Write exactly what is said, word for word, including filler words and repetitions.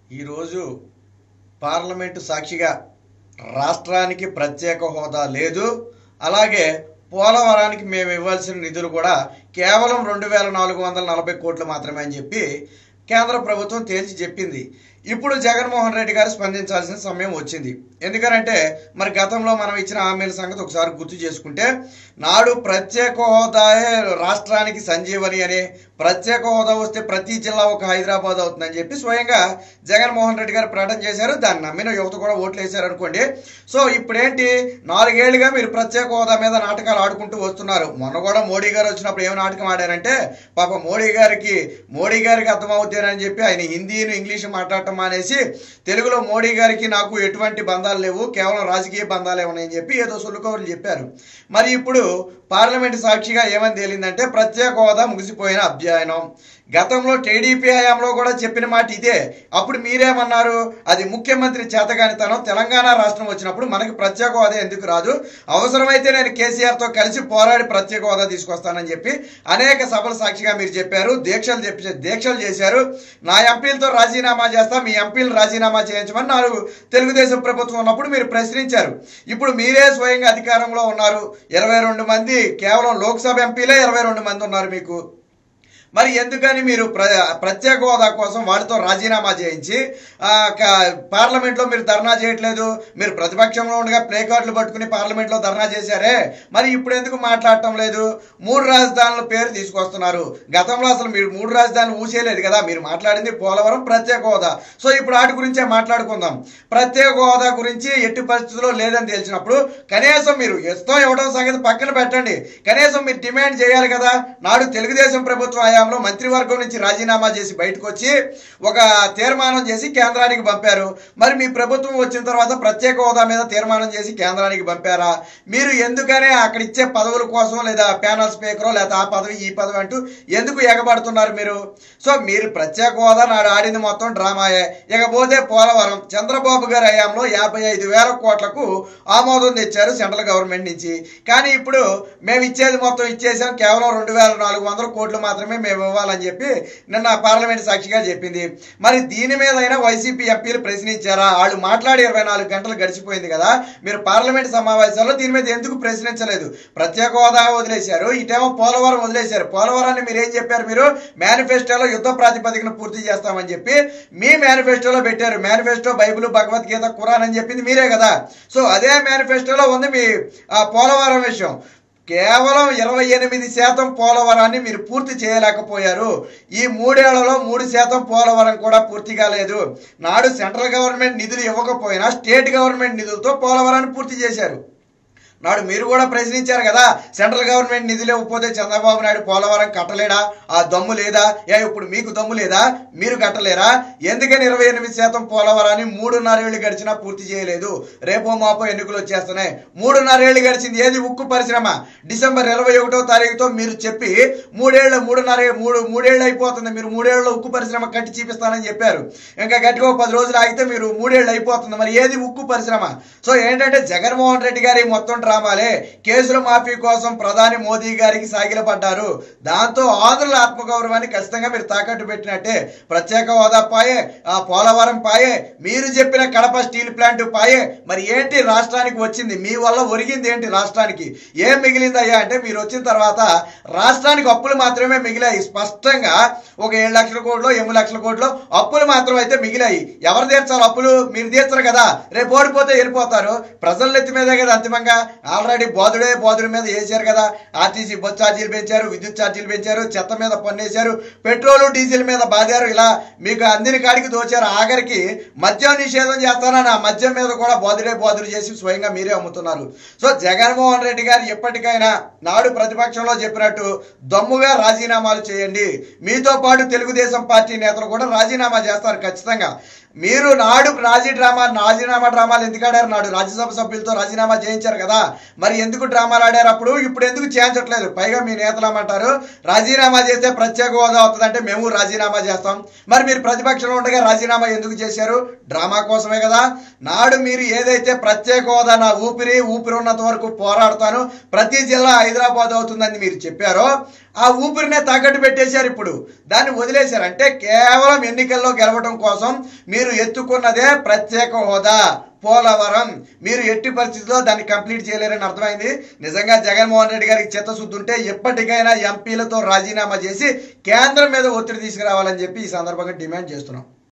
ఈరోజు పార్లమెంటు సాక్షిగా రాష్ట్రానికి ప్రత్యేక హోదా లేదు, అలాగే పోలవరానికి మేము ఇవ్వాల్సిన నిధులు కూడా కేవలం రెండు వేల నాలుగు వందల నలభై కోట్లు మాత్రమే అని చెప్పి కేంద్ర ప్రభుత్వం తేల్చి చెప్పింది. ఇప్పుడు జగన్మోహన్ రెడ్డి గారు స్పందించాల్సిన సమయం వచ్చింది. ఎందుకనంటే మరి గతంలో మనం ఇచ్చిన హామీల సంగతి ఒకసారి గుర్తు చేసుకుంటే, నాడు ప్రత్యేక హోదాయే రాష్ట్రానికి సంజీవని అని, ప్రత్యేక హోదా వస్తే ప్రతి జిల్లా ఒక హైదరాబాద్ అవుతుందని చెప్పి స్వయంగా జగన్మోహన్ రెడ్డి గారు ప్రకటన చేశారు. దాన్ని నమ్మిన యువత కూడా ఓట్లు వేశారు అనుకోండి. సో ఇప్పుడేంటి, నాలుగేళ్లుగా మీరు ప్రత్యేక హోదా మీద నాటకాలు ఆడుకుంటూ వస్తున్నారు. మొన్న కూడా మోడీ గారు వచ్చినప్పుడు ఏమి నాటకం ఆడారంటే, పాప మోడీ గారికి మోడీ గారికి అర్థమవుతారని చెప్పి ఆయన హిందీని ఇంగ్లీష్ మాట్లాడటం మానేసి తెలుగులో మోడీ గారికి నాకు ఎటువంటి బంధాలు లేవు, కేవలం రాజకీయ బంధాలు ఏమని చెప్పి ఏదో సొల్లుకవర్లు చెప్పారు. మరి ఇప్పుడు పార్లమెంట్ సాక్షిగా ఏమని తేలిందంటే, ప్రత్యేక హోదా ముగిసిపోయిన అధ్యయనం. గతంలో టీడీపీ హయాంలో కూడా చెప్పిన మాట ఇదే. అప్పుడు మీరేమన్నారు, అది ముఖ్యమంత్రి చేతగానితనం, తెలంగాణ రాష్ట్రం వచ్చినప్పుడు మనకి ప్రత్యేక హోదా ఎందుకు రాదు, అవసరమైతే నేను కేసీఆర్తో కలిసి పోరాడి ప్రత్యేక హోదా తీసుకొస్తానని చెప్పి అనేక సభల సాక్షిగా మీరు చెప్పారు. దీక్షలు చెప్పి దీక్షలు చేశారు. నా ఎంపీలతో రాజీనామా చేస్తా, మీ ఎంపీలు రాజీనామా చేయించమని నాలుగు తెలుగుదేశం ప్రభుత్వం ఉన్నప్పుడు మీరు ప్రశ్నించారు. ఇప్పుడు మీరే స్వయంగా అధికారంలో ఉన్నారు. ఇరవై రెండు మంది కేవలం లోక్సభ ఎంపీలే ఇరవై రెండు మంది ఉన్నారు మీకు. మరి ఎందుకని మీరు ప్ర ప్రత్యేక హోదా కోసం వాళ్ళతో రాజీనామా చేయించి పార్లమెంట్లో మీరు ధర్నా చేయట్లేదు? మీరు ప్రతిపక్షంలో ఉండగా ప్లే కార్డులు పట్టుకుని పార్లమెంట్లో ధర్నా చేశారే, మరి ఇప్పుడు ఎందుకు మాట్లాడటం లేదు? మూడు రాజధానుల పేరు తీసుకొస్తున్నారు. గతంలో అసలు మీరు మూడు రాజధానులు ఊసేయలేదు కదా. మీరు మాట్లాడింది పోలవరం, ప్రత్యేక హోదా. సో ఇప్పుడు వాటి గురించే మాట్లాడుకుందాం. ప్రత్యేక హోదా గురించి ఎట్టి పరిస్థితుల్లో లేదని తెలిసినప్పుడు కనీసం మీరు ఇష్టం ఇవ్వడం సంగతి పక్కన పెట్టండి, కనీసం మీరు డిమాండ్ చేయాలి కదా. నాడు తెలుగుదేశం ప్రభుత్వం మంత్రివర్గం నుంచి రాజీనామా చేసి బయటకు వచ్చి ఒక తీర్మానం చేసి కేంద్రానికి పంపారు. మరి మీ ప్రభుత్వం వచ్చిన తర్వాత ప్రత్యేక హోదా మీద తీర్మానం చేసి కేంద్రానికి పంపారా? మీరు ఎందుకనే అక్కడ ఇచ్చే పదవుల కోసం, లేదా ప్యానల్ స్పీకరో లేదా ఆ పదవి ఈ పదవి అంటూ ఎందుకు ఎగబడుతున్నారు మీరు? సో మీరు ప్రత్యేక హోదా నాడు ఆడింది మొత్తం డ్రామాయే. ఇకపోతే పోలవరం చంద్రబాబు గారి హయాంలో యాభై ఐదు వేల కోట్లకు ఆమోదం తెచ్చారు సెంట్రల్ గవర్నమెంట్ నుంచి. కానీ ఇప్పుడు మేము ఇచ్చేది మొత్తం ఇచ్చేసాం, కేవలం రెండు వేల నాలుగు వందల కోట్లు మాత్రమే మేము ఇవ్వాలని చెప్పి నిన్న పార్లమెంట్ సాక్షిగా చెప్పింది. మరి దీని మీద అయినా వైసీపీ ఎంపీలు ప్రశ్నించారా? వాళ్ళు మాట్లాడి ఇరవై నాలుగు గంటలు గడిచిపోయింది కదా. మీరు పార్లమెంట్ సమావేశాల్లో దీని మీద ఎందుకు ప్రశ్నించలేదు? ప్రత్యేక హోదా వదిలేశారు, ఇటేమో పోలవరం వదిలేశారు. పోలవరాన్ని మీరు ఏం చెప్పారు? మీరు మేనిఫెస్టోలో యుద్ధ ప్రాతిపదికన పూర్తి చేస్తామని చెప్పి మీ మేనిఫెస్టోలో పెట్టారు. మేనిఫెస్టో బైబిల్, భగవద్గీత, ఖురాన్ అని చెప్పింది మీరే కదా. సో అదే మేనిఫెస్టోలో ఉంది మీ పోలవరం విషయం. కేవలం ఇరవై ఎనిమిది శాతం పోలవరాన్ని మీరు పూర్తి చేయలేకపోయారు. ఈ మూడేళ్లలో మూడు శాతం పోలవరం కూడా పూర్తి కాలేదు. నాడు సెంట్రల్ గవర్నమెంట్ నిధులు ఇవ్వకపోయినా స్టేట్ గవర్నమెంట్ నిధులతో పోలవరాన్ని పూర్తి చేశారు. నాడు మీరు కూడా ప్రశ్నించారు కదా, సెంట్రల్ గవర్నమెంట్ నిధులు ఇవ్వకపోతే చంద్రబాబు నాయుడు పోలవరం కట్టలేడా? ఆ దమ్ము లేదా? ఏ ఇప్పుడు మీకు దమ్ము లేదా? మీరు కట్టలేరా? ఎందుకని ఇరవై ఎనిమిది శాతం పోలవరాన్ని మూడున్నరేళ్లు గడిచినా పూర్తి చేయలేదు? రేపో మాపో ఎన్నికలు వచ్చేస్తున్నాయి. మూడున్నరేళ్లు గడిచింది. ఏది ఉక్కు పరిశ్రమ? డిసెంబర్ ఇరవై ఒకటో తారీఖుతో మీరు చెప్పి మూడేళ్ల మూడున్నర మూడు మూడేళ్లు అయిపోతుంది. మీరు మూడేళ్లలో ఉక్కు పరిశ్రమ కట్టి చూపిస్తానని చెప్పారు. ఇంకా గట్టిగా పది రోజులు ఆగితే మీరు మూడేళ్లు అయిపోతుంది. మరి ఏది ఉక్కు పరిశ్రమ? సో ఏంటంటే జగన్మోహన్ రెడ్డి గారి మొత్తం డ్రామాలే. కేసుల మాఫీ కోసం ప్రధాని మోదీ గారికి సాగిలపడ్డారు. దాంతో ఆంధ్రుల ఆత్మగౌరవాన్ని ఖచ్చితంగా మీరు తాకట్టు పెట్టినట్టే. ప్రత్యేక హోదా పాయే, ఆ పోలవరం పాయే, మీరు చెప్పిన కడప స్టీల్ ప్లాంట్ పాయే. మరి ఏంటి రాష్ట్రానికి వచ్చింది? మీ వల్ల ఒరిగింది ఏంటి రాష్ట్రానికి? ఏం మిగిలిందయ్యా అంటే, మీరు వచ్చిన తర్వాత రాష్ట్రానికి అప్పులు మాత్రమే మిగిలాయి. స్పష్టంగా ఒక ఏడు లక్షల కోట్లు ఎనిమిది లక్షల కోట్లు అప్పులు మాత్రం అయితే మిగిలాయి. ఎవరు తీర్చాలి అప్పులు? మీరు తీర్చరు కదా. రేపు ఓడిపోతే వెళ్ళిపోతారు. ప్రజల నెత్తి మీదే కదా అంతిమంగా. ఆల్రెడీ బోధుడే బోధుడి మీద వేసారు కదా. ఆర్టీసీ బస్ ఛార్జీలు పెంచారు, విద్యుత్ ఛార్జీలు పెంచారు, చెత్త మీద పన్నేశారు, పెట్రోలు డీజిల్ మీద బాధారు. ఇలా మీకు అందిన కాడికి దోచారు. ఆఖరికి మద్యం నిషేధం చేస్తానని ఆ మద్యం మీద కూడా బోధుడే బోధుడు చేసి స్వయంగా మీరే అమ్ముతున్నారు. సో జగన్మోహన్ రెడ్డి గారు ఎప్పటికైనా నాడు ప్రతిపక్షంలో చెప్పినట్టు దమ్ముగా రాజీనామాలు చేయండి. మీతో పాటు తెలుగుదేశం పార్టీ నేతలు కూడా రాజీనామా చేస్తారు ఖచ్చితంగా. మీరు నాడు రాజీ డ్రామా రాజీనామా డ్రామాలు ఎందుకు ఆడారు? నాడు రాజ్యసభ సభ్యులతో రాజీనామా చేయించారు కదా. మరి ఎందుకు డ్రామాలు ఆడారు అప్పుడు? ఇప్పుడు ఎందుకు చేయించట్లేదు? పైగా మీ నేతలు ఏమంటారు, రాజీనామా చేస్తే ప్రత్యేక హోదా అవుతుందంటే మేము రాజీనామా చేస్తాం. మరి మీరు ప్రతిపక్షంలో ఉండగా రాజీనామా ఎందుకు చేశారు? డ్రామా కోసమే కదా. నాడు మీరు ఏదైతే ప్రత్యేక హోదా నా ఊపిరి ఊపిరి ఉన్నంత వరకు పోరాడతాను, ప్రతి జిల్లా హైదరాబాద్ అవుతుందని మీరు చెప్పారో ఆ ఊపిరినే తాకట్టు పెట్టేశారు. ఇప్పుడు దాన్ని వదిలేశారు. అంటే కేవలం ఎన్నికల్లో గెలవడం కోసం మీరు ఎత్తుకున్నదే ప్రత్యేక హోదా, పోలవరం. మీరు ఎట్టి పరిస్థితుల్లో దాన్ని కంప్లీట్ చేయలేరని అర్థమైంది. నిజంగా జగన్మోహన్ రెడ్డి గారికి చిత్తశుద్ధి ఉంటే ఎప్పటికైనా ఎంపీలతో రాజీనామా చేసి కేంద్రం మీద ఒత్తిడి తీసుకురావాలని చెప్పి ఈ సందర్భంగా డిమాండ్ చేస్తున్నాం.